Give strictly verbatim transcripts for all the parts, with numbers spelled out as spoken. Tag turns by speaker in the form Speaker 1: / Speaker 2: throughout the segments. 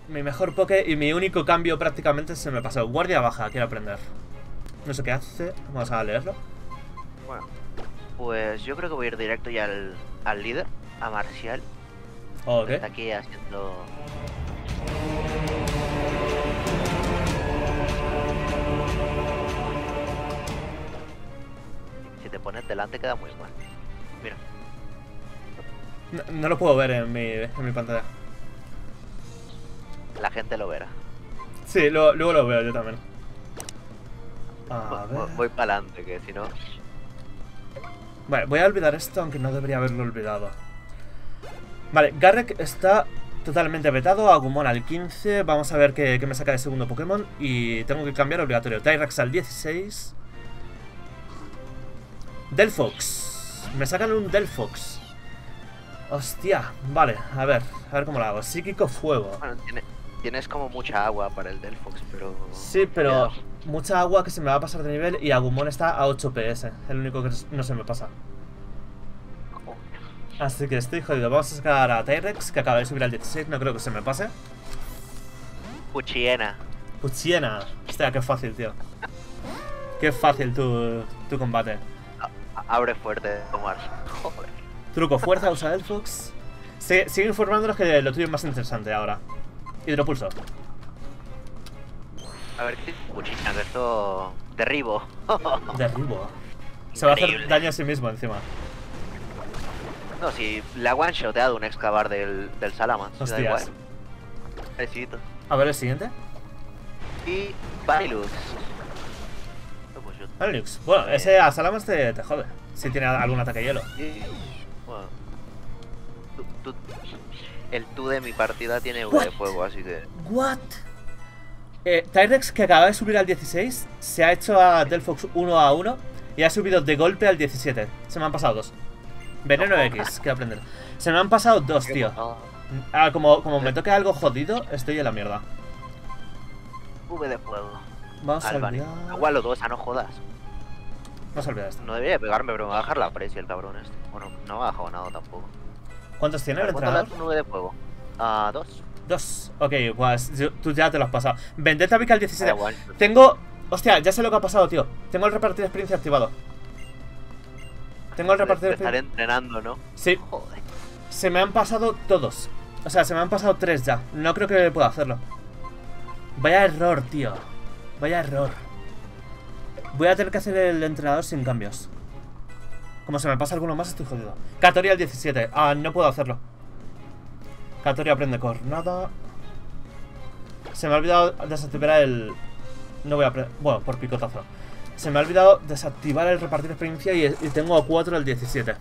Speaker 1: mi mejor poke y mi único cambio prácticamente se me pasó. Guardia baja, quiero aprender. No sé qué hace. Vamos a leerlo.
Speaker 2: Bueno, pues yo creo que voy a ir directo ya al, al líder, a Marcial.
Speaker 1: Ok.
Speaker 2: Está aquí haciendo... Si te pones delante queda muy mal. Mira.
Speaker 1: No, no lo puedo ver en mi, en mi pantalla.
Speaker 2: La gente lo verá.
Speaker 1: Sí, lo, luego lo veo yo también. A ver.
Speaker 2: Voy, voy para adelante, que si no...
Speaker 1: Vale, voy a olvidar esto, aunque no debería haberlo olvidado. Vale, Garrek está totalmente vetado. Agumon al quince. Vamos a ver qué, qué me saca de segundo Pokémon. Y tengo que cambiar obligatorio. Tyrax al dieciséis. Delphox. Me sacan un Delphox. Hostia, vale, a ver, a ver cómo lo hago. Psíquico fuego.
Speaker 2: Bueno, tiene, tienes como mucha agua para el Delphox, pero...
Speaker 1: Sí, pero mucha agua que se me va a pasar de nivel. Y Agumon está a ocho P S. El único que no se me pasa. Así que estoy jodido. Vamos a sacar a Tyrex, que acaba de subir al dieciséis. No creo que se me pase.
Speaker 2: Puchiena.
Speaker 1: Puchiena. Hostia, qué fácil, tío. Qué fácil tu, tu combate.
Speaker 2: A abre fuerte, Omar. Joder.
Speaker 1: Truco fuerza, usa Delphox. Sí, sigue informándonos que lo tuyo es más interesante ahora. Hidropulso.
Speaker 2: A ver, ¿qué Puchiena? Que esto... Derribo.
Speaker 1: Derribo. Se va a hacer daño a sí mismo encima.
Speaker 2: No, si le ha one-shoteado un excavar del, del Salamence.
Speaker 1: Hostias.
Speaker 2: Besito.
Speaker 1: A ver el siguiente.
Speaker 2: Y Vanilux. No, pues yo-
Speaker 1: Vanilux. Bueno, ese a Salamence te, te jode. Si tiene algún ataque hielo.
Speaker 2: Y... Bueno. Tú, tú- El tú de mi partida tiene V de fuego, así que...
Speaker 1: What? Eh, Tyrex, que acaba de subir al dieciséis, se ha hecho a Delphox uno a uno y ha subido de golpe al diecisiete. Se me han pasado dos. Veneno X, que aprender. Se me han pasado dos, tío. Ah, como, como me toque algo jodido, estoy en la mierda.
Speaker 2: V de fuego.
Speaker 1: Vamos a
Speaker 2: Al
Speaker 1: olvidar.
Speaker 2: Vanilux. Igual los dos, a no jodas.
Speaker 1: Vamos a olvidar esto.
Speaker 2: No debería pegarme, pero me va a bajar la presión el cabrón este. Bueno, no me ha bajado nada tampoco.
Speaker 1: ¿Cuántos tiene el
Speaker 2: ¿Cuánto le
Speaker 1: entrenador?
Speaker 2: das un V de fuego? Ah, dos.
Speaker 1: Dos. Ok, pues yo- tú ya te lo has pasado. Vendetta Vic al diecisiete.
Speaker 2: Da igual.
Speaker 1: Tengo... Hostia, ya sé lo que ha pasado, tío. Tengo el repartir de experiencia activado. Tengo el repartir de
Speaker 2: Estar
Speaker 1: experiencia.
Speaker 2: entrenando, ¿no?
Speaker 1: Sí.
Speaker 2: Joder.
Speaker 1: Se me han pasado todos. O sea, se me han pasado tres ya. No creo que pueda hacerlo. Vaya error, tío. Vaya error. Voy a tener que hacer el entrenador sin cambios. Como se me pasa alguno más, estoy jodido. Catori al diecisiete. Ah, no puedo hacerlo. Catori aprende cornada. Se me ha olvidado desactivar el... No voy a aprender... Bueno, por picotazo. Se me ha olvidado desactivar el repartir experiencia y, y tengo a cuatro al diecisiete.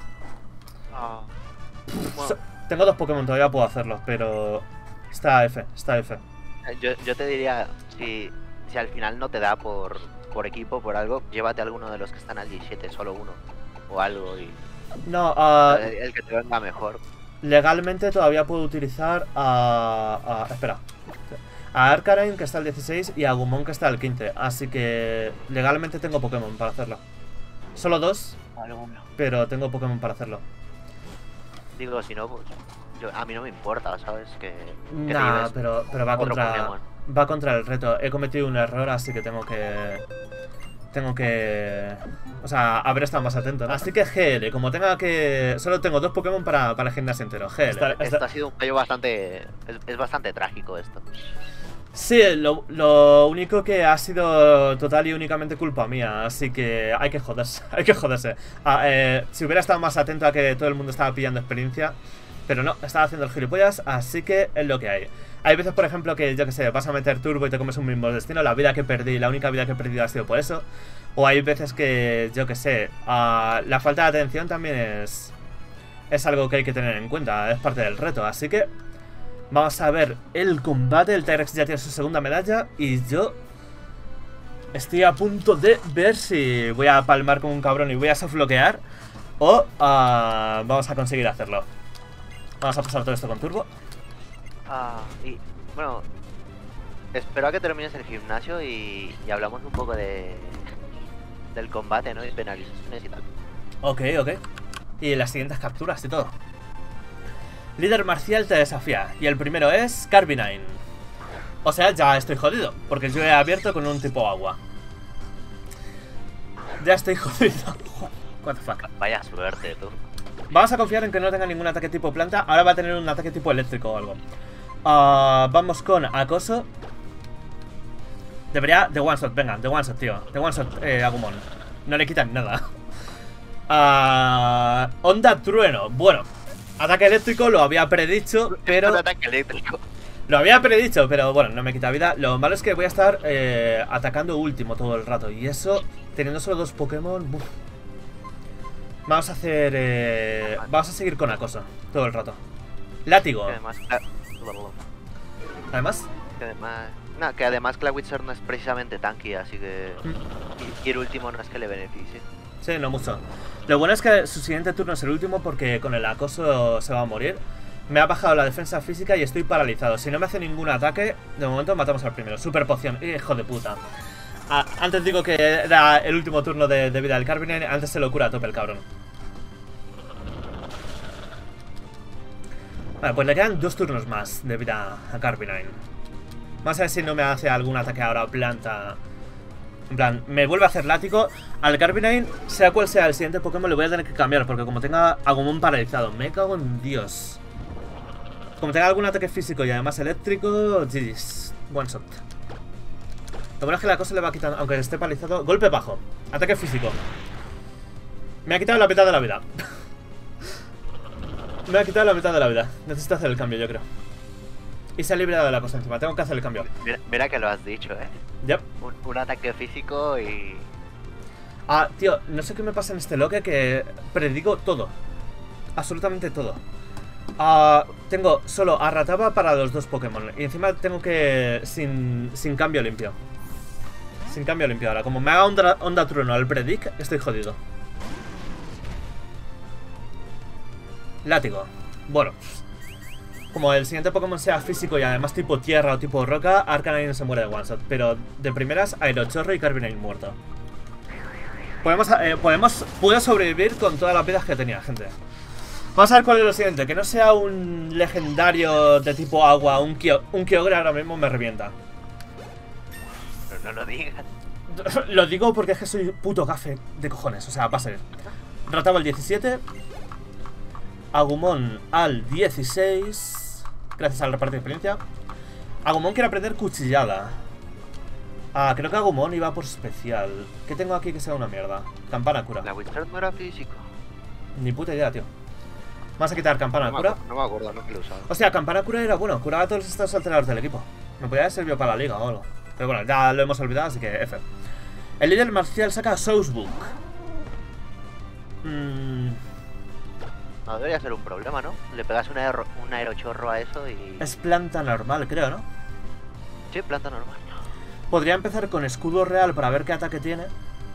Speaker 2: Ah.
Speaker 1: So- tengo dos Pokémon, todavía puedo hacerlo, pero... Está F, está F.
Speaker 2: Yo, yo te diría, si, si al final no te da por, por equipo, por algo, llévate alguno de los que están al diecisiete, solo uno. O algo y...
Speaker 1: No, ah,
Speaker 2: el, el que te venga mejor.
Speaker 1: legalmente todavía puedo utilizar a... a espera. A Arcanine, que está al dieciséis, y a Agumon, que está al quince. Así que legalmente tengo Pokémon para hacerlo. Solo dos,
Speaker 2: Alguno.
Speaker 1: pero tengo Pokémon para hacerlo.
Speaker 2: Digo, si no, pues... Yo, a mí no me importa, ¿sabes? Que, que te
Speaker 1: Nah,
Speaker 2: lleves
Speaker 1: pero, pero va
Speaker 2: otro
Speaker 1: contra...
Speaker 2: Pokémon.
Speaker 1: Va contra el reto. He cometido un error, así que tengo que... Tengo que... O sea, haber estado más atento, ¿no? Así que G L, como tenga que... Solo tengo dos Pokémon para, para el gimnasio entero. G L. Esta- esta-
Speaker 2: Esto ha sido un fallo bastante... Es, es bastante trágico esto.
Speaker 1: Sí, lo, lo único que ha sido total y únicamente culpa mía. Así que hay que joderse. Hay que joderse. Ah, eh, si hubiera estado más atento a que todo el mundo estaba pillando experiencia... Pero no, estaba haciendo el gilipollas, así que es lo que hay. Hay veces, por ejemplo, que yo que sé, vas a meter turbo y te comes un mismo destino. La vida que perdí, la única vida que he perdido ha sido por eso. O hay veces que, yo que sé, uh, la falta de atención también es... Es algo que hay que tener en cuenta, es parte del reto. Así que vamos a ver el combate. El Tyrex ya tiene su segunda medalla y yo estoy a punto de ver si voy a palmar como un cabrón y voy a softloquear o uh, vamos a conseguir hacerlo. Vamos a pasar todo esto con turbo.
Speaker 2: Ah, y bueno, espero a que termines el gimnasio y, y hablamos un poco de del combate, ¿no? Y penalizaciones y tal.
Speaker 1: Ok, ok. Y las siguientes capturas y todo. Líder marcial te desafía. Y el primero es Carbine. O sea, ya estoy jodido, porque yo he abierto con un tipo agua. Ya estoy jodido. What the fuck.
Speaker 2: Vaya suerte, tú.
Speaker 1: Vamos a confiar en que no tenga ningún ataque tipo planta. Ahora va a tener un ataque tipo eléctrico o algo. uh, Vamos con acoso. Debería... De one shot, venga, de one shot, tío. De one shot, eh, Agumon. No le quitan nada. uh, Onda trueno. Bueno, ataque eléctrico lo había predicho, pero...
Speaker 2: Un ataque eléctrico.
Speaker 1: Lo había predicho, pero bueno, no me quita vida. Lo malo es que voy a estar eh, atacando último todo el rato. Y eso, teniendo solo dos Pokémon... Buf. Vamos a hacer... Eh, vamos a seguir con acoso todo el rato. Látigo.
Speaker 2: Además...
Speaker 1: Además...
Speaker 2: Que además... No, que además Clawitzer no es precisamente tanky, así que... Mm. Y el último no es que le beneficie.
Speaker 1: Sí, no mucho. Lo bueno es que su siguiente turno es el último porque con el acoso se va a morir. Me ha bajado la defensa física y estoy paralizado. Si no me hace ningún ataque, de momento matamos al primero. Super poción, hijo de puta. Ah, antes digo que era el último turno de, de vida del Carbine. Antes se lo cura a tope el cabrón. Vale, pues le quedan dos turnos más de vida a Carbine. Vamos a ver si no me hace algún ataque ahora planta. En plan, me vuelve a hacer látigo. Al Carbine, sea cual sea el siguiente Pokémon, le voy a tener que cambiar. Porque como tenga Agumon paralizado, me cago en Dios. Como tenga algún ataque físico y además eléctrico, G G's. One shot. Lo bueno es que la cosa le va quitando, aunque esté paralizado. Golpe bajo. Ataque físico. Me ha quitado la mitad de la vida. Me ha quitado la mitad de la vida. Necesito hacer el cambio, yo creo. Y se ha librado de la cosa encima. Tengo que hacer el cambio.
Speaker 2: Mira, mira que lo has dicho, eh.
Speaker 1: Yep.
Speaker 2: Un, un ataque físico y...
Speaker 1: Ah, tío, no sé qué me pasa en este loque que predigo todo. Absolutamente todo. Uh, tengo solo a Rataba para los dos Pokémon. Y encima tengo que... Sin, sin cambio limpio. Sin cambio limpio ahora. Como me haga onda, onda trueno al Predic, estoy jodido. Látigo. Bueno, como el siguiente Pokémon sea físico y además tipo tierra o tipo roca, Arcanine se muere de one shot. Pero de primeras, Aerochorro y Carbine muerto. Podemos, eh, podemos... Puedo sobrevivir con todas las vidas que tenía, gente. Vamos a ver cuál es lo siguiente. Que no sea un legendario de tipo agua. Un, Kyo, un Kyogre ahora mismo me revienta.
Speaker 2: Pero no lo digas.
Speaker 1: Lo digo porque es que soy puto gafe de cojones. O sea, va a ser Rataba al diecisiete, Agumon al dieciséis. Gracias al reparto de experiencia. Agumon quiere aprender cuchillada. Ah, creo que Agumon iba por especial. ¿Qué tengo aquí que sea una mierda? Campana cura.
Speaker 2: La Witcher no era físico.
Speaker 1: Ni puta idea, tío. Vamos a quitar campana
Speaker 2: no
Speaker 1: cura.
Speaker 2: Me no me acuerdo, no que lo usaba.
Speaker 1: Hostia, campana cura era bueno. Curaba a todos los estados alterados del equipo. Me podría haber servido para la liga o algo. Pero bueno, ya lo hemos olvidado, así que F. El líder marcial saca Soulsbook. Mmm...
Speaker 2: No debería ser un problema, ¿no? Le pegas un, aero, un aerochorro a eso y...
Speaker 1: Es planta normal, creo, ¿no?
Speaker 2: Sí, planta normal.
Speaker 1: Podría empezar con escudo real para ver qué ataque tiene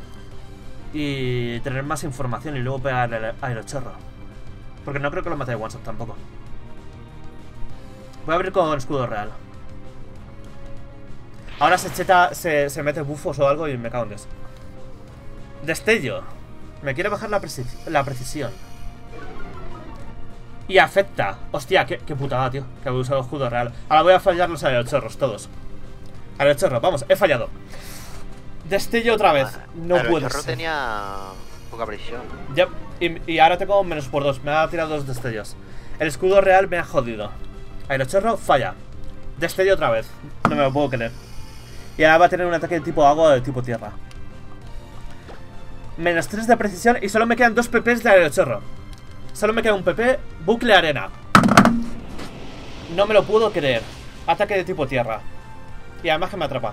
Speaker 1: y tener más información y luego pegar el aerochorro. Porque no creo que lo mate de one shot tampoco. Voy a abrir con escudo real. Ahora se cheta, se, se mete bufos o algo y me cago en Dios. Destello. Me quiere bajar la, preci la precisión. Y afecta. Hostia, qué, qué putada, tío. Que he usado escudo real. Ahora voy a fallar los aerochorros, todos. Aerochorro, vamos, he fallado. Destello otra vez. No puedo.
Speaker 2: El aerochorro tenía poca precisión.
Speaker 1: Ya, yep. y, y ahora tengo menos por dos. Me ha tirado dos destellos. El escudo real me ha jodido. Aerochorro, falla. Destello otra vez. No me lo puedo creer. Y ahora va a tener un ataque de tipo agua o de tipo tierra. Menos tres de precisión y solo me quedan dos P Ps de aerochorro. Solo me queda un P P, bucle arena. No me lo puedo creer. Ataque de tipo tierra. Y además que me atrapa.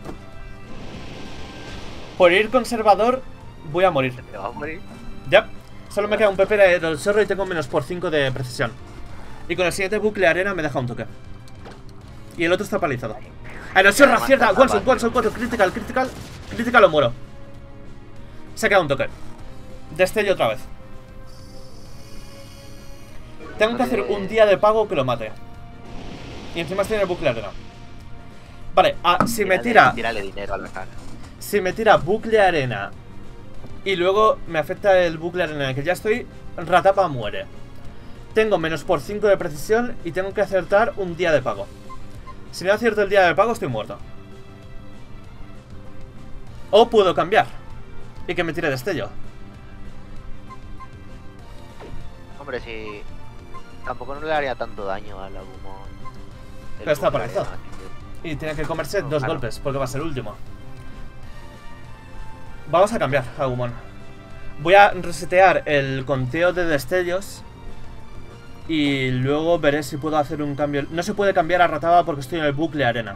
Speaker 1: Por ir conservador, voy a morir.
Speaker 2: ¿Te vas a morir?
Speaker 1: Ya, solo me queda un P P de aerochorro y tengo menos por cinco de precisión. Y con el siguiente bucle arena me deja un toque. Y el otro está paralizado. Aerochorro, acierta, one shot, one shot, one shot, critical, critical. Critical o muero. Se ha quedado un toque. Destello otra vez. Tengo que hacer un día de pago que lo mate. Y encima tiene el bucle arena. Vale, ah, si me tira...
Speaker 2: Tírale dinero a la cara.
Speaker 1: Si me tira bucle arena y luego me afecta el bucle arena en el que ya estoy, Ratapa muere. tengo menos por cinco de precisión y tengo que acertar un día de pago. Si no acierto el día de pago, estoy muerto. O puedo cambiar y que me tire destello.
Speaker 2: Hombre, si... Tampoco no le haría tanto daño al Agumon.
Speaker 1: Pero está parecido. Y tiene que comerse
Speaker 2: No,
Speaker 1: dos
Speaker 2: claro.
Speaker 1: golpes, porque va a ser el último. Vamos a cambiar, Agumon. Voy a resetear el conteo de destellos. Y luego veré si puedo hacer un cambio. No se puede cambiar a Rataba porque estoy en el bucle arena.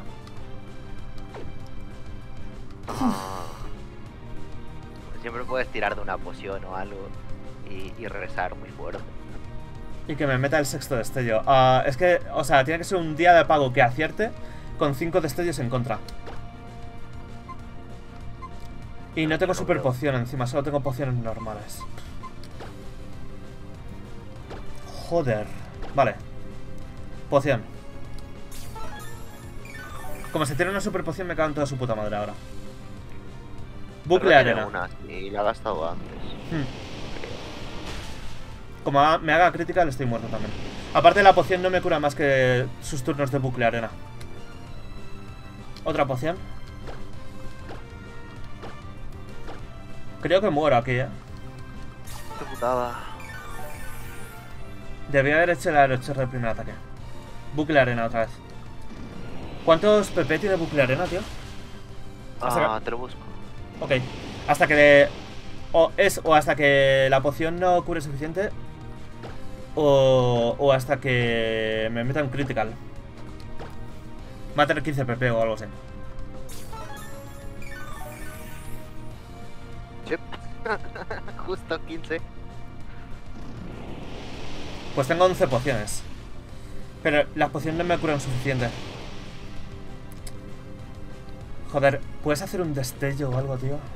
Speaker 2: Ah. Siempre puedes tirar de una poción o algo y, y rezar muy fuerte.
Speaker 1: Y que me meta el sexto destello. Ah, es que, o sea, tiene que ser un día de pago que acierte con cinco destellos en contra. Y no tengo super poción encima, solo tengo pociones normales. Joder. Vale. Poción. Como se tiene una super poción, me cago en toda su puta madre ahora. Bucle
Speaker 2: Pero tiene
Speaker 1: arena.
Speaker 2: una, y la ha gastado antes.
Speaker 1: Hmm. Como ha- me haga crítica, le estoy muerto también. Aparte, la poción no me cura más que sus turnos de bucle arena. Otra poción. Creo que muero aquí, eh.
Speaker 2: Qué putada.
Speaker 1: Debía haber hecho el aerochorro del primer ataque. Bucle arena otra vez. ¿Cuántos P P tiene bucle arena, tío? Hasta
Speaker 2: Ah, te lo busco.
Speaker 1: Ok. Hasta que le... O es o hasta que la poción no cure suficiente. O, o hasta que me meta un critical. Va a tener quince P P o algo así.
Speaker 2: Chip. Justo quince.
Speaker 1: Pues tengo once pociones. Pero las pociones no me curan suficiente. Joder, ¿puedes hacer un destello o algo, tío?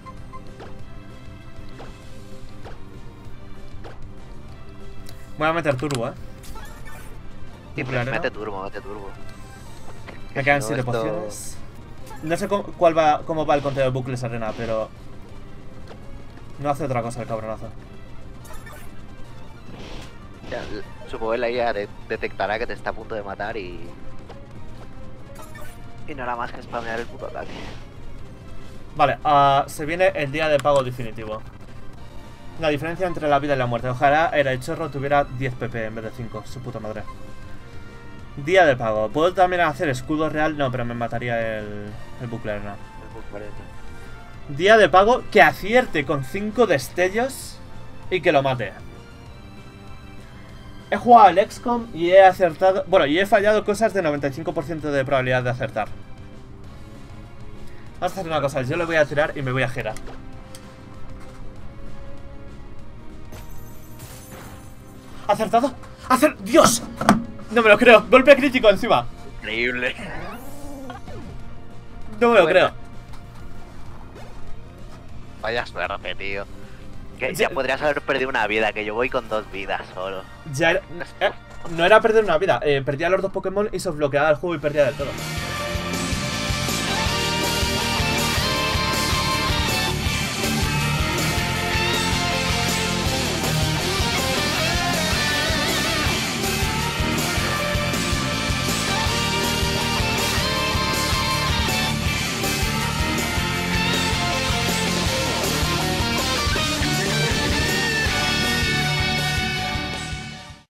Speaker 1: Voy a meter turbo, eh.
Speaker 2: Sí,
Speaker 1: Bucle
Speaker 2: pero
Speaker 1: arena.
Speaker 2: mete turbo, mete turbo.
Speaker 1: Me
Speaker 2: Que
Speaker 1: quedan
Speaker 2: si
Speaker 1: siete
Speaker 2: no, esto-
Speaker 1: pociones. No sé cómo, cuál va, cómo va el conteo de bucles arena, pero... No hace otra cosa el cabronazo.
Speaker 2: Ya, l- supongo que la I A de- detectará que te está a punto de matar y... Y no hará más que spamear el puto ataque.
Speaker 1: Vale, ah, se viene el día de pago definitivo. La diferencia entre la vida y la muerte. Ojalá el chorro tuviera diez P P en vez de cinco, su puta madre. Día de pago. ¿Puedo también hacer escudo real? No, pero me mataría el, el bucle arena.
Speaker 2: El bug cuarenta.
Speaker 1: Día de pago que acierte con cinco destellos y que lo mate. He jugado al X COM y he acertado... Bueno, y he fallado cosas de noventa y cinco por ciento de probabilidad de acertar. Vamos a hacer una cosa, yo le voy a tirar y me voy a girar. ¿Acertado? ¡Acer... ¡Dios! No me lo creo, golpe crítico encima.
Speaker 2: Increíble.
Speaker 1: No me lo
Speaker 2: Bueno.
Speaker 1: creo.
Speaker 2: Vaya suerte, tío. Que
Speaker 1: Ya-
Speaker 2: ya podrías haber perdido una vida, que yo voy con dos vidas solo.
Speaker 1: Ya era... eh, no era perder una vida, eh, perdía los dos Pokémon y se bloqueaba el juego y perdía del todo.